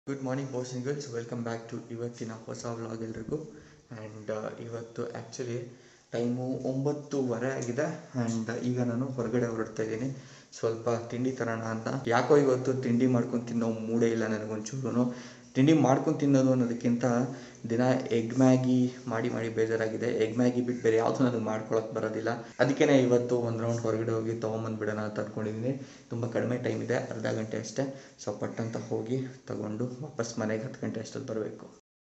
Good morning boys and girls, welcome back to ಇವತ್ತಿನ ಹೊಸ vlog ಎಲ್ರಿಗೂ. ಆ್ಯಂಡ್ ಇವತ್ತು ಆ್ಯಕ್ಚುಲಿ ಟೈಮು 9:30 ಆಗಿದೆ. ಆ್ಯಂಡ್ ಈಗ ನಾನು ಹೊರಗಡೆ ಹೊರಡ್ತಾ ಇದ್ದೀನಿ ಸ್ವಲ್ಪ ತಿಂಡಿ ತರೋಣ ಅಂತ. ಯಾಕೋ ಇವತ್ತು ತಿಂಡಿ ಮಾಡ್ಕೊಂಡು ತಿನ್ನೋ ಮೂಡೇ ಇಲ್ಲ ನನಗೊಂಚೂರು. ತಿಂಡಿ ಮಾಡ್ಕೊಂಡು ತಿನ್ನೋದು ಅನ್ನೋದಕ್ಕಿಂತ ದಿನ ಎಗ್ ಮ್ಯಾಗಿ ಮಾಡಿ ಬೇಜಾರಾಗಿದೆ. ಎಗ್ ಮ್ಯಾಗಿ ಬಿಟ್ಟು ಬೇರೆ ಯಾವುದು ನನಗೆ ಮಾಡ್ಕೊಳಕ್ಕೆ ಬರೋದಿಲ್ಲ. ಅದಕ್ಕೇ ಇವತ್ತು ಒಂದು ರೌಂಡ್ ಹೊರಗಡೆ ಹೋಗಿ ತೊಗೊಂಬಂದುಬಿಡೋಣ ಅಂತ ಅಂದ್ಕೊಂಡಿದ್ದೀನಿ. ತುಂಬ ಕಡಿಮೆ ಟೈಮ್ ಇದೆ, ಅರ್ಧ ಗಂಟೆ ಅಷ್ಟೇ. ಸೊ ಪಟ್ಟಂತ ಹೋಗಿ ತಗೊಂಡು ವಾಪಸ್ ಮನೆಗೆ 10 ಗಂಟೆ ಅಷ್ಟೊತ್ತು ಬರಬೇಕು.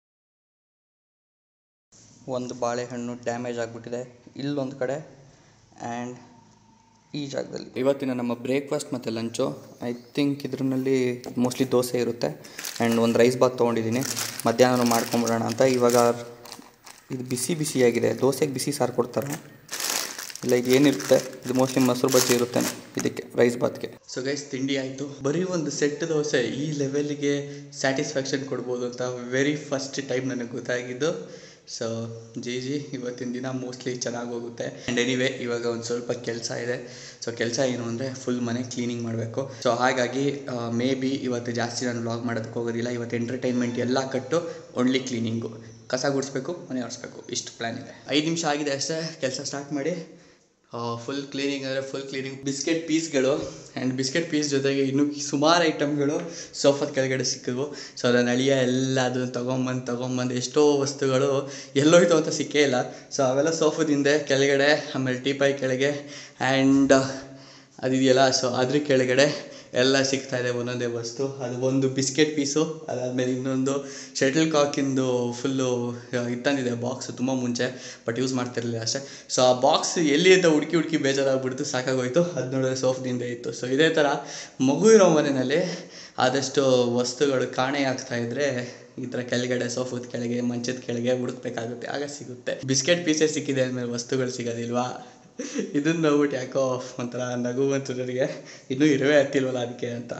ಒಂದು ಬಾಳೆಹಣ್ಣು ಡ್ಯಾಮೇಜ್ ಆಗಿಬಿಟ್ಟಿದೆ ಇಲ್ಲೊಂದು ಕಡೆ ಆ್ಯಂಡ್ ಈ ಜಾಗದಲ್ಲಿ. ಇವತ್ತಿನ ನಮ್ಮ ಬ್ರೇಕ್ಫಾಸ್ಟ್ ಮತ್ತು ಲಂಚು ಐ ಥಿಂಕ್ ಇದರಲ್ಲಿ ಮೋಸ್ಟ್ಲಿ ದೋಸೆ ಇರುತ್ತೆ ಆ್ಯಂಡ್ ಒಂದು ರೈಸ್ ಬಾತ್ ತೊಗೊಂಡಿದ್ದೀನಿ. ಮಧ್ಯಾಹ್ನ ಮಾಡ್ಕೊಂಬಿಡೋಣ ಅಂತ. ಇವಾಗ ಇದು ಬಿಸಿಯಾಗಿದೆ. ದೋಸೆಗೆ ಬಿಸಿ ಸಾರು ಕೊಡ್ತಾರೆ, ಇಲ್ಲ ಇದು ಏನಿರುತ್ತೆ, ಇದು ಮೋಸ್ಟ್ಲಿ ಮೊಸರು ಬಜ್ಜಿ ಇರುತ್ತೆ ಇದಕ್ಕೆ ರೈಸ್ ಬಾತ್ಗೆ. ಸೊ ಗೈಸ್, ತಿಂಡಿ ಆಯಿತು. ಬರೀ ಒಂದು ಸೆಟ್ ದೋಸೆ ಈ ಲೆವೆಲ್ಗೆ ಸ್ಯಾಟಿಸ್ಫ್ಯಾಕ್ಷನ್ ಕೊಡ್ಬೋದು ಅಂತ ವೆರಿ ಫಸ್ಟ್ ಟೈಮ್ ನನಗೆ ಗೊತ್ತಾಗಿದ್ದು. ಸೊ ಜಿ ಇವತ್ತಿನ ದಿನ ಮೋಸ್ಟ್ಲಿ ಚೆನ್ನಾಗಿ ಹೋಗುತ್ತೆ. ಆ್ಯಂಡ್ ಎನಿವೇ ಇವಾಗ ಒಂದು ಸ್ವಲ್ಪ ಕೆಲಸ ಇದೆ. ಸೊ ಕೆಲಸ ಏನು ಅಂದರೆ ಫುಲ್ ಮನೆ ಕ್ಲೀನಿಂಗ್ ಮಾಡಬೇಕು. ಸೊ ಹಾಗಾಗಿ ಮೇ ಬಿ ಇವತ್ತು ಜಾಸ್ತಿ ನಾನು ವ್ಲಾಗ್ ಮಾಡೋದಕ್ಕೆ ಹೋಗೋದಿಲ್ಲ. ಇವತ್ತು ಎಂಟರ್ಟೈನ್ಮೆಂಟ್ ಎಲ್ಲ ಕಟ್ಟು ಓನ್ಲಿ ಕ್ಲೀನಿಂಗು, ಕಸ ಗುಡಿಸ್ಬೇಕು, ಮನೆ ಒರೆಸ್ಬೇಕು, ಇಷ್ಟು ಪ್ಲ್ಯಾನ್ ಇದೆ. 5 ನಿಮಿಷ ಆಗಿದೆ ಅಷ್ಟೇ ಕೆಲಸ ಸ್ಟಾರ್ಟ್ ಮಾಡಿ. ಫುಲ್ ಕ್ಲೀನಿಂಗ್ ಅಂದರೆ ಫುಲ್ ಕ್ಲೀನಿಂಗ್. ಬಿಸ್ಕೆಟ್ ಪೀಸ್ಗಳು ಆ್ಯಂಡ್ ಬಿಸ್ಕೆಟ್ ಪೀಸ್ ಜೊತೆಗೆ ಇನ್ನೂ ಸುಮಾರು ಐಟಮ್ಗಳು ಸೋಫಾದ ಕೆಳಗಡೆ ಸಿಕ್ಕಿದ್ವು. ಸೊ ಅದನ್ನು ಅಳಿಯ ಎಲ್ಲ ಅದನ್ನು ತೊಗೊಂಬಂದು ಎಷ್ಟೋ ವಸ್ತುಗಳು ಎಲ್ಲೋಯ್ತು ಅಂತ ಸಿಕ್ಕೇ ಇಲ್ಲ. ಸೊ ಅವೆಲ್ಲ ಸೋಫಾದಿಂದ ಕೆಳಗಡೆ, ಆಮೇಲೆ ಟೀಪಾಯ್ ಕೆಳಗೆ ಆ್ಯಂಡ್ ಅದಿದೆಯಲ್ಲ, ಸೊ ಅದ್ರ ಕೆಳಗಡೆ ಎಲ್ಲ ಸಿಗ್ತಾಯಿದೆ ಒಂದೊಂದೇ ವಸ್ತು. ಅದು ಒಂದು ಬಿಸ್ಕೆಟ್ ಪೀಸು, ಅದಾದಮೇಲೆ ಇನ್ನೊಂದು ಶಟಲ್ ಕಾಕಿಂದು ಫುಲ್ಲು ಇತ್ತಂದಿದೆ ಬಾಕ್ಸು ತುಂಬ ಮುಂಚೆ, ಬಟ್ ಯೂಸ್ ಮಾಡ್ತಿರಲಿಲ್ಲ ಅಷ್ಟೇ. ಸೊ ಆ ಬಾಕ್ಸ್ ಎಲ್ಲಿ ಅಂತ ಹುಡುಕಿ ಬೇಜಾರಾಗ್ಬಿಡ್ತು, ಸಾಕಾಗೋಯ್ತು. ಅದು ನೋಡಿದ್ರೆ ಸೋಫದಿಂದ ಇತ್ತು. ಸೊ ಇದೇ ಥರ ಮಗು ಇರೋ ಮನೆಯಲ್ಲಿ ಆದಷ್ಟು ವಸ್ತುಗಳು ಕಾಣೆ ಆಗ್ತಾಯಿದ್ರೆ ಈ ಥರ ಕೆಳಗಡೆ ಸೋಫದ ಕೆಳಗೆ, ಮಂಚದ ಕೆಳಗೆ ಹುಡುಕ್ಬೇಕಾಗುತ್ತೆ, ಆಗ ಸಿಗುತ್ತೆ. ಬಿಸ್ಕೆಟ್ ಪೀಸೇ ಸಿಕ್ಕಿದೆ ಅಂದಮೇಲೆ ವಸ್ತುಗಳು ಸಿಗೋದಿಲ್ವಾ? ಇದನ್ನು ನೋಡ್ಬಿಟ್ಟು ಯಾಕೋ ಒಂಥರ ನಗು ಬಂತು ನನಗೆ. ಇನ್ನೂ ಇರುವೆ ಹತ್ತಿಲ್ವಲ್ಲ ಅದಕ್ಕೆ ಅಂತ.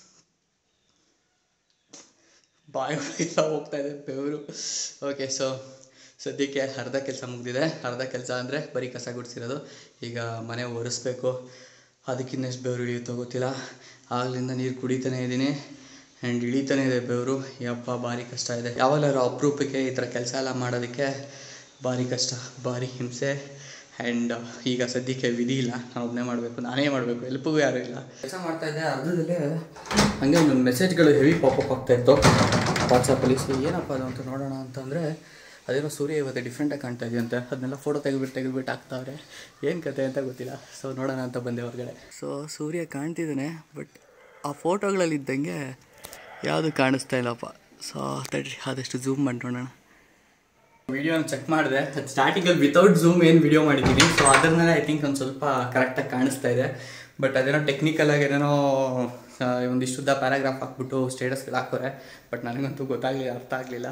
ಬಾಯಿಲ್ಲ ಹೋಗ್ತಾ ಇದೆ ಬೆವರು. ಓಕೆ, ಸೊ ಸದ್ಯಕ್ಕೆ ಅರ್ಧ ಕೆಲಸ ಮುಗಿದಿದೆ. ಅರ್ಧ ಕೆಲಸ ಅಂದರೆ ಬರೀ ಕಸ ಗುಡಿಸಿರೋದು. ಈಗ ಮನೆ ಒರೆಸ್ಬೇಕು. ಅದಕ್ಕಿನ್ನಷ್ಟು ಬೆವರು ಇಳಿಯುತ್ತೋ ಗೊತ್ತಿಲ್ಲ. ಆಗಲಿಂದ ನೀರು ಕುಡಿತಾನೇ ಇದ್ದೀನಿ ಆ್ಯಂಡ್ ಇಳಿತಾನೇ ಇದೆ ಬೆವರು. ಯಪ್ಪ, ಭಾರಿ ಕಷ್ಟ ಇದೆ. ಯಾವಾಗಲಾದ್ರು ಅಪರೂಪಕ್ಕೆ ಈ ಥರ ಕೆಲಸ ಎಲ್ಲ ಮಾಡೋದಕ್ಕೆ ಭಾರಿ ಕಷ್ಟ, ಭಾರಿ ಹಿಂಸೆ. ಆ್ಯಂಡ್ ಈಗ ಸದ್ಯಕ್ಕೆ ವಿಧಿ ಇಲ್ಲ, ನಾನು ಒಬ್ಬನೇ ಮಾಡಬೇಕು, ನಾನೇ ಮಾಡಬೇಕು, ಎಲ್ಪಿಗೂ ಯಾರೂ ಇಲ್ಲ. ಕೆಲಸ ಮಾಡ್ತಾಯಿದ್ದೆ, ಅರ್ಧದಲ್ಲೇ ಹಾಗೆ ಒಂದೊಂದು ಮೆಸೇಜ್ಗಳು ಹೆವಿ ಪಾಪಪ್ ಆಗ್ತಾಯಿತ್ತು ವಾಟ್ಸಪ್ಪಲ್ಲಿ. ಸೊ ಏನಪ್ಪ ಅದು ಅಂತ ನೋಡೋಣ ಅಂತಂದರೆ ಅದೇನೋ ಸೂರ್ಯ ಇವತ್ತು ಡಿಫ್ರೆಂಟಾಗಿ ಕಾಣ್ತಾ ಇದೆಯಂತೆ. ಅದನ್ನೆಲ್ಲ ಫೋಟೋ ತೆಗೆದ್ಬಿಟ್ಟು ಹಾಕ್ತಾವ್ರೆ. ಏನು ಕತೆ ಅಂತ ಗೊತ್ತಿಲ್ಲ. ಸೊ ನೋಡೋಣ ಅಂತ ಬಂದೆ ಹೊರಗಡೆ. ಸೊ ಸೂರ್ಯ ಕಾಣ್ತಿದ್ದಾನೆ, ಬಟ್ ಆ ಫೋಟೋಗಳಲ್ಲಿ ಇದ್ದಂಗೆ ಯಾವುದು ಕಾಣಿಸ್ತಾ ಇಲ್ಲಪ್ಪ. ಸೊ ತಡ್ರಿ, ಆದಷ್ಟು ಝೂಮ್ ಮಾಡಿ ನೋಡೋಣ. ವಿಡಿಯೋನ ಚೆಕ್ ಮಾಡಿದೆ, ಅದು ಸ್ಟಾರ್ಟಿಂಗಲ್ಲಿ ವಿತೌಟ್ ಝೂಮ್ ಏನು ವಿಡಿಯೋ ಮಾಡಿದ್ದೀನಿ. ಸೊ ಅದನ್ನೇ ಐ ಥಿಂಕ್ ಒಂದು ಸ್ವಲ್ಪ ಕರೆಕ್ಟಾಗಿ ಕಾಣಿಸ್ತಾ ಇದೆ. ಬಟ್ ಅದೇನೋ ಟೆಕ್ನಿಕಲಾಗಿ ಏನೇನೋ ಒಂದಿಷ್ಟುದ್ದ ಪ್ಯಾರಾಗ್ರಾಫ್ ಹಾಕ್ಬಿಟ್ಟು ಸ್ಟೇಟಸ್ಗಳು ಹಾಕೋರೆ. ಬಟ್ ನನಗಂತೂ ಗೊತ್ತಾಗಲಿಲ್ಲ, ಅರ್ಥ ಆಗಲಿಲ್ಲ.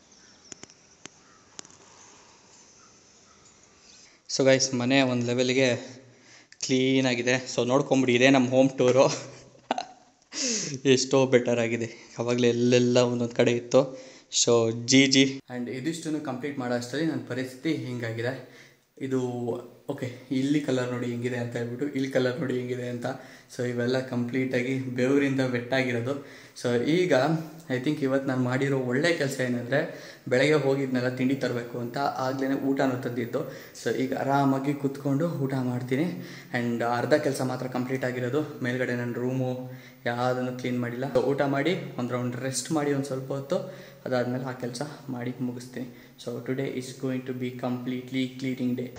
ಸೊ ಗೈಸ್, ಮನೆ ಒಂದು ಲೆವೆಲ್ಗೆ ಕ್ಲೀನಾಗಿದೆ. ಸೊ ನೋಡ್ಕೊಂಬಿಡಿ, ಇದೇ ನಮ್ಮ ಹೋಮ್ ಟೂರು. ಎಷ್ಟೋ ಬೆಟರ್ ಆಗಿದೆ. ಆವಾಗಲೇ ಎಲ್ಲೆಲ್ಲ ಒಂದೊಂದು ಕಡೆ ಇತ್ತು. ಸೊ ಜಿ ಆ್ಯಂಡ್ ಇದಿಷ್ಟನ್ನು ಕಂಪ್ಲೀಟ್ ಮಾಡೋ ಅಷ್ಟರಲ್ಲಿ ನನ್ನ ಪರಿಸ್ಥಿತಿ ಹೀಗಾಗಿದೆ. ಇದು ಓಕೆ, ಇಲ್ಲಿ ಕಲರ್ ನೋಡಿ ಹೆಂಗಿದೆ ಅಂತ ಹೇಳ್ಬಿಟ್ಟು ಇಲ್ಲಿ ಕಲರ್ ನೋಡಿ ಹೆಂಗಿದೆ ಅಂತ. ಸೊ ಇವೆಲ್ಲ ಕಂಪ್ಲೀಟಾಗಿ ಬೆವರಿಂದ ವೆಟ್ಟಾಗಿರೋದು. ಸೊ ಈಗ ಐ ಥಿಂಕ್ ಇವತ್ತು ನಾನು ಮಾಡಿರೋ ಒಳ್ಳೆ ಕೆಲಸ ಏನಂದರೆ, ಬೆಳಗ್ಗೆ ಹೋಗಿದ್ನೆಲ್ಲ ತಿಂಡಿ ತರಬೇಕು ಅಂತ ಆಗಲೇ ಊಟನೂ ತಂದಿದ್ದು. ಸೊ ಈಗ ಆರಾಮಾಗಿ ಕೂತ್ಕೊಂಡು ಊಟ ಮಾಡ್ತೀನಿ. ಆ್ಯಂಡ್ ಅರ್ಧ ಕೆಲಸ ಮಾತ್ರ ಕಂಪ್ಲೀಟ್ ಆಗಿರೋದು. ಮೇಲ್ಗಡೆ ನನ್ನ ರೂಮು ಯಾವುದನ್ನು ಕ್ಲೀನ್ ಮಾಡಿಲ್ಲ. ಊಟ ಮಾಡಿ ಒಂದು ರೌಂಡ್ ರೆಸ್ಟ್ ಮಾಡಿ ಒಂದು ಸ್ವಲ್ಪ ಹೊತ್ತು, ಅದಾದಮೇಲೆ ಆ ಕೆಲಸ ಮಾಡಿ ಮುಗಿಸ್ತೀನಿ. So today is going to be completely cleaning day.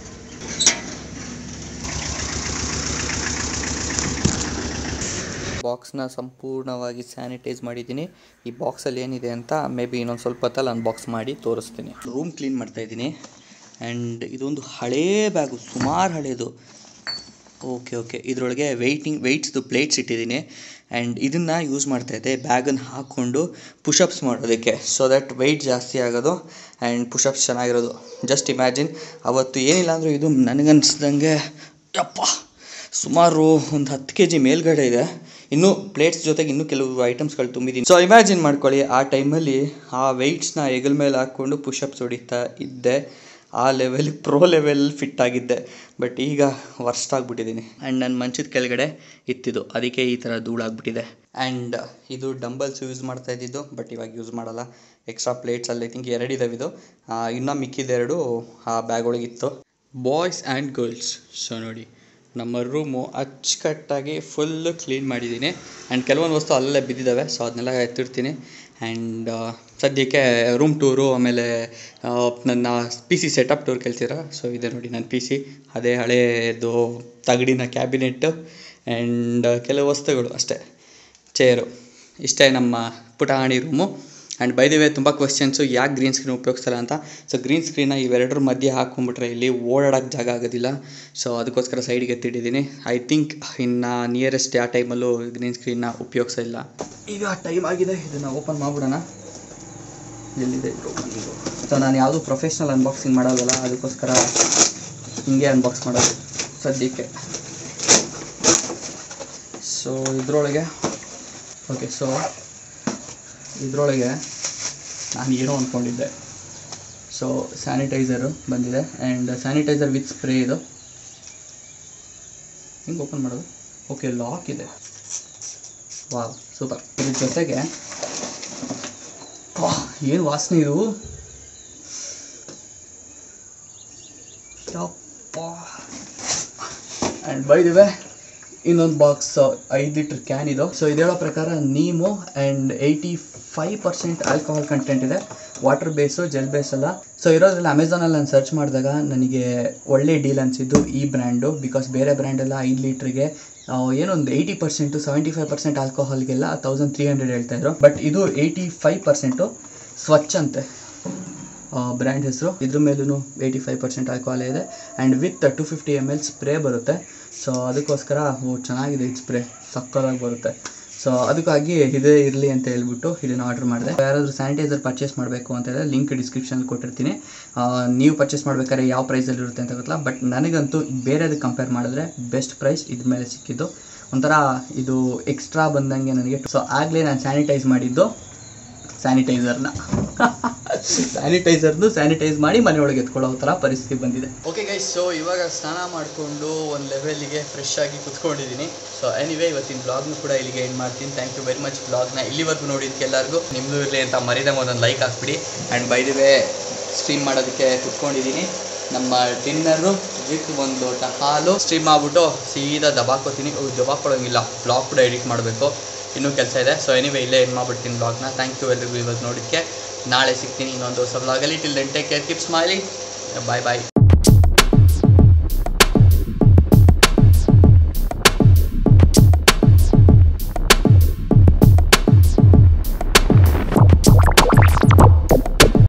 ಬಾಕ್ಸ್ನ ಸಂಪೂರ್ಣವಾಗಿ ಸ್ಯಾನಿಟೈಸ್ ಮಾಡಿದ್ದೀನಿ. ಈ ಬಾಕ್ಸಲ್ಲಿ ಏನಿದೆ ಅಂತ ಮೇ ಬಿ ಇನ್ನೊಂದು ಸ್ವಲ್ಪ ಹೊತ್ತಲ್ಲಿ ಅನ್ಬಾಕ್ಸ್ ಮಾಡಿ ತೋರಿಸ್ತೀನಿ. ರೂಮ್ ಕ್ಲೀನ್ ಮಾಡ್ತಾಯಿದ್ದೀನಿ. ಆ್ಯಂಡ್ ಇದೊಂದು ಹಳೇ ಬ್ಯಾಗು, ಸುಮಾರು ಹಳೇದು. ಓಕೆ, ಇದರೊಳಗೆ ವೆಯ್ಟ್ಸ್ದು ಪ್ಲೇಟ್ಸ್ ಇಟ್ಟಿದ್ದೀನಿ. ಆ್ಯಂಡ್ ಇದನ್ನು ಯೂಸ್ ಮಾಡ್ತಾಯಿದ್ದೆ ಬ್ಯಾಗನ್ನು ಹಾಕ್ಕೊಂಡು ಪುಷಪ್ಸ್ ಮಾಡೋದಕ್ಕೆ. ಸೊ ದಟ್ ವೆಯ್ಟ್ ಜಾಸ್ತಿ ಆಗೋದು ಆ್ಯಂಡ್ ಪುಷಪ್ಸ್ ಚೆನ್ನಾಗಿರೋದು. ಜಸ್ಟ್ ಇಮ್ಯಾಜಿನ್, ಅವತ್ತು ಏನಿಲ್ಲ ಅಂದರೂ ಇದು ನನಗನ್ಸ್ದಂಗೆ ಯಪ್ಪ ಸುಮಾರು ಒಂದು 10 kg ಮೇಲ್ಗಡೆ ಇದೆ. ಇನ್ನೂ ಪ್ಲೇಟ್ಸ್ ಜೊತೆಗೆ ಇನ್ನೂ ಕೆಲವು ಐಟಮ್ಸ್ಗಳು ತುಂಬಿದ್ದೀನಿ. ಸೊ ಇಮ್ಯಾಜಿನ್ ಮಾಡ್ಕೊಳ್ಳಿ, ಆ ಟೈಮಲ್ಲಿ ಆ ವೆಯ್ಟ್ಸ್ನ ಹೆಗಲ ಮೇಲೆ ಹಾಕ್ಕೊಂಡು ಪುಷಪ್ಸ್ ಹೊಡಿತಾ ಇದ್ದೆ. ಆ ಲೆವೆಲ್ ಪ್ರೋ ಲೆವೆಲ್ ಫಿಟ್ ಆಗಿದ್ದೆ. ಬಟ್ ಈಗ ವರ್ಸ್ಟ್ ಆಗಿಬಿಟ್ಟಿದ್ದೀನಿ. ಆ್ಯಂಡ್ ನನ್ನ ಮಂಚದ ಕೆಳಗಡೆ ಇತ್ತಿದ್ದು, ಅದಕ್ಕೆ ಈ ಥರ ಧೂಳಾಗ್ಬಿಟ್ಟಿದೆ. ಆ್ಯಂಡ್ ಇದು ಡಂಬಲ್ಸ್ ಯೂಸ್ ಮಾಡ್ತಾ ಇದ್ದಿದ್ದು, ಬಟ್ ಇವಾಗ ಯೂಸ್ ಮಾಡಲ್ಲ. ಎಕ್ಸ್ಟ್ರಾ ಪ್ಲೇಟ್ಸಲ್ಲಿ ಐ ಥಿಂಕ್ 2 ಇದಾವೆ ಇದು. ಇನ್ನೂ ಮಿಕ್ಕಿದೆರಡು ಆ ಬ್ಯಾಗ್ ಒಳಗಿತ್ತು. ಬಾಯ್ಸ್ ಆ್ಯಂಡ್ ಗರ್ಲ್ಸ್, ಸೊ ನೋಡಿ ನಮ್ಮ ರೂಮು ಅಚ್ಚುಕಟ್ಟಾಗಿ ಫುಲ್ಲು ಕ್ಲೀನ್ ಮಾಡಿದ್ದೀನಿ. ಆ್ಯಂಡ್ ಕೆಲವೊಂದು ವಸ್ತು ಅಲ್ಲೇ ಬಿದ್ದಿದ್ದಾವೆ, ಸೊ ಅದನ್ನೆಲ್ಲ ಎತ್ತಿಡ್ತೀನಿ. ಆ್ಯಂಡ್ ಸದ್ಯಕ್ಕೆ ರೂಮ್ ಟೂರು, ಆಮೇಲೆ ನನ್ನ ಪಿ ಸಿ ಸೆಟಪ್ ಟೂರ್ ಕೇಳ್ತೀರಾ. ಸೊ ಇದೆ ನೋಡಿ ನನ್ನ ಪಿ ಸಿ, ಅದೇ ಹಳೆಯದು ತಗಡಿನ ಕ್ಯಾಬಿನೆಟ್ಟು ಆ್ಯಂಡ್ ಕೆಲವು ವಸ್ತುಗಳು ಅಷ್ಟೇ, ಚೇರು. ಇಷ್ಟೇ ನಮ್ಮ ಪುಟಾಣಿ room. And by the way ತುಂಬ ಕ್ವೆಶ್ಚನ್ಸು ಯಾಕೆ ಗ್ರೀನ್ ಸ್ಕ್ರೀನ್ ಉಪಯೋಗಿಸ್ತಾರೆ ಅಂತ. ಸೊ ಗ್ರೀನ್ ಸ್ಕ್ರೀನ್ನ ಇವೆರಡರ ಮಧ್ಯೆ ಹಾಕ್ಕೊಂಬಿಟ್ರೆ ಇಲ್ಲಿ ಓಡಾಡೋಕ್ಕೆ ಜಾಗ ಆಗೋದಿಲ್ಲ. ಸೊ ಅದಕ್ಕೋಸ್ಕರ ಸೈಡಿಗೆ ಎತ್ತಿಟ್ಟಿದ್ದೀನಿ. ಐ ಥಿಂಕ್ ಇನ್ನು ನಿಯರೆಸ್ಟ್ ಆ ಟೈಮಲ್ಲೂ ಗ್ರೀನ್ ಸ್ಕ್ರೀನ್ನ ಉಪಯೋಗಿಸಿಲ್ಲ. ಈಗ ಟೈಮ್ ಆಗಿದೆ, ಇದನ್ನು ಓಪನ್ ಮಾಡಿಬಿಡೋಣ. ಎಲ್ಲಿದೆ ಇದು? ಸೊ ನಾನು ಯಾವುದೂ ಪ್ರೊಫೆಷ್ನಲ್ ಅನ್ಬಾಕ್ಸಿಂಗ್ ಮಾಡೋದಲ್ಲ, ಅದಕ್ಕೋಸ್ಕರ ಹಿಂಗೆ ಅನ್ಬಾಕ್ಸ್ ಮಾಡೋದು ಸದ್ಯಕ್ಕೆ. ಸೊ ಇದರೊಳಗೆ ಓಕೆ, ಸೊ ಇದರೊಳಗೆ ನಾನು ಏನೋ ಅಂದ್ಕೊಂಡಿದ್ದೆ. ಸೊ ಸ್ಯಾನಿಟೈಸರು ಬಂದಿದೆ, ಆ್ಯಂಡ್ ಸ್ಯಾನಿಟೈಸರ್ ವಿತ್ ಸ್ಪ್ರೇ ಇದು. ಹಿಂಗೆ ಓಪನ್ ಮಾಡೋದು. ಓಕೆ, ಲಾಕ್ ಇದೆ. Wow, super. ಇದ್ರ ಜೊತೆಗೆ ಏನು ವಾಸನೆ ಇದು! ಆ್ಯಂಡ್ ಬೈ ದಿ ವೇ ಇನ್ನೊಂದು ಬಾಕ್ಸ್ 5 ಲೀಟ್ರ್ ಕ್ಯಾನ್ ಇದು. ಸೊ ಇದು ಹೇಳೋ ಪ್ರಕಾರ ನೀಮು ಆ್ಯಂಡ್ 85% ಆಲ್ಕೋಹಾಲ್ ಕಂಟೆಂಟ್ ಇದೆ. ವಾಟರ್ ಬೇಸು, ಜೆಲ್ ಬೇಸ್ ಅಲ್ಲ. ಸೊ ಇರೋದ್ರಲ್ಲಿ ಅಮೆಝಾನಲ್ಲಿ ನಾನು ಸರ್ಚ್ ಮಾಡಿದಾಗ ನನಗೆ ಒಳ್ಳೆ ಡೀಲ್ ಅನಿಸಿದ್ದು ಈ ಬ್ರ್ಯಾಂಡು. ಬಿಕಾಸ್ ಬೇರೆ ಬ್ರ್ಯಾಂಡೆಲ್ಲ 5 ಲೀಟ್ರಿಗೆ ಏನೊಂದು 80% 75% ಆಲ್ಕೋಹಾಲ್ಗೆಲ್ಲ 1300 ಹೇಳ್ತಾಯಿದ್ರು. ಬಟ್ ಇದು 85% ಸ್ವಚ್ಛ ಅಂತೆ ಬ್ರ್ಯಾಂಡ್ ಹೆಸರು. ಇದ್ರ ಮೇಲೂ 85% ಆಲ್ಕೋಹಾಲ್ ಇದೆ. ಆ್ಯಂಡ್ ವಿತ್ 250 ml ಸ್ಪ್ರೇ ಬರುತ್ತೆ. ಸೊ ಅದಕ್ಕೋಸ್ಕರ ಚೆನ್ನಾಗಿದೆ ಇದು ಸ್ಪ್ರೇ, ಸಕ್ಕತ್ತಾಗಿ ಬರುತ್ತೆ. ಸೊ ಅದಕ್ಕಾಗಿ ಇದೇ ಇರಲಿ ಅಂತ ಹೇಳ್ಬಿಟ್ಟು ಇದನ್ನು ಆರ್ಡರ್ ಮಾಡಿದೆ. ಯಾರಾದರೂ ಸ್ಯಾನಿಟೈಸರ್ ಪರ್ಚೇಸ್ ಮಾಡಬೇಕು ಅಂತ ಹೇಳಿದ್ರೆ ಲಿಂಕ್ ಡಿಸ್ಕ್ರಿಪ್ಷನಲ್ಲಿ ಕೊಟ್ಟಿರ್ತೀನಿ. ನೀವು ಪರ್ಚೇಸ್ ಮಾಡಬೇಕಾದ್ರೆ ಯಾವ ಪ್ರೈಸಲ್ಲಿ ಇರುತ್ತೆ ಅಂತ ಗೊತ್ತಿಲ್ಲ, ಬಟ್ ನನಗಂತೂ ಬೇರೆದಕ್ಕೆ ಕಂಪೇರ್ ಮಾಡಿದ್ರೆ ಬೆಸ್ಟ್ ಪ್ರೈಸ್ ಇದ್ರ ಮೇಲೆ ಸಿಕ್ಕಿದ್ದು. ಒಂಥರ ಇದು ಎಕ್ಸ್ಟ್ರಾ ಬಂದಂಗೆ ನನಗೆ. ಸೊ ಆಗಲೇ ನಾನು ಸ್ಯಾನಿಟೈಸ್ ಮಾಡಿದ್ದು ಸ್ಯಾನಿಟೈಸ್ ಮಾಡಿ ಮನೆಯೊಳಗೆ ಎತ್ಕೊಳ್ಳೋ ಥರ ಪರಿಸ್ಥಿತಿ ಬಂದಿದೆ. ಓಕೆ ಗೈಸ್, ಸೊ ಇವಾಗ ಸ್ನಾನ ಮಾಡಿಕೊಂಡು ಒಂದು ಲೆವೆಲಿಗೆ ಫ್ರೆಶ್ ಆಗಿ ಕುತ್ಕೊಂಡಿದ್ದೀನಿ. ಸೊ ಎನಿವೇ ಇವತ್ತಿನ ಬ್ಲಾಗ್ನು ಕೂಡ ಇಲ್ಲಿಗೆ ಎಂಡ್ ಮಾಡ್ತೀನಿ. ಥ್ಯಾಂಕ್ ಯು ವೆರಿ ಮಚ್ ಬ್ಲಾಗ್ನ ಇಲ್ಲಿವರೆಗೂ ನೋಡಿದ್ದಕ್ಕೆ ಎಲ್ಲರಿಗೂ. ನಿಮ್ಮದು ಇರಲಿ ಅಂತ ಮರಿದಂಗೆ ಒಂದೊಂದು ಲೈಕ್ ಹಾಕ್ಬಿಡಿ. And by the way stream ಮಾಡೋದಕ್ಕೆ ಕುತ್ಕೊಂಡಿದ್ದೀನಿ. ನಮ್ಮ ಡಿನ್ನರು ವಿತ್ ಒಂದು ಲೋಟ ಹಾಲು ಸ್ಟ್ರೀಮ್ ಮಾಡಿಬಿಟ್ಟು ಸೀದಾ ದಬಾಕೋತೀನಿ. ದಬಾಕೊಳ್ಳೋಂಗಿಲ್ಲ, ಬ್ಲಾಗ್ ಕೂಡ ಎಡಿಟ್ ಮಾಡಬೇಕು, ಇನ್ನೂ ಕೆಲಸ ಇದೆ. ಸೊ ಎನಿವೇ ಇಲ್ಲೇ ಏನು ಮಾಡ್ಬಿಡ್ತೀನಿ ಬ್ಲಾಗ್ನ. ಥ್ಯಾಂಕ್ ಯು ಎಲ್ರಿಗೂ ಇವತ್ತು ನೋಡಿದ್ದಕ್ಕೆ. ನಾಳೆ ಸಿಗ್ತೀನಿ ಇನ್ನೊಂದು ಹೊಸ ಬ್ಲಾಗಲ್ಲಿ. Till then take care, keep smiling, bye ಬಾಯ್.